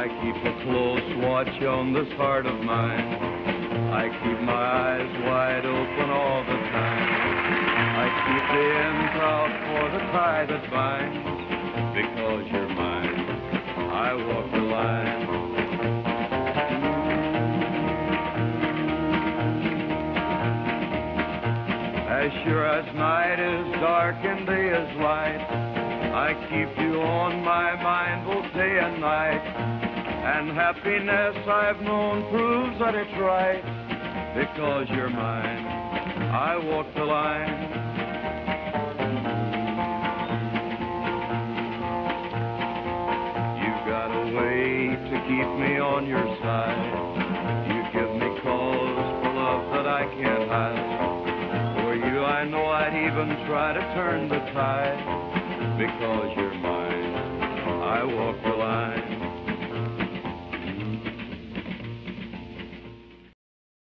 I keep a close watch on this heart of mine. I keep my eyes wide open all the time. I keep the ends out for the tie that binds. Because you're mine, I walk the line. As sure as night is dark and day is light, I keep you on my mind both day and night. And happiness I've known proves that it's right. Because you're mine, I walk the line. You've got a way to keep me on your side. You give me cause for love that I can't hide. For you I know I'd even try to turn the tide. Because you're mine, I walk the line.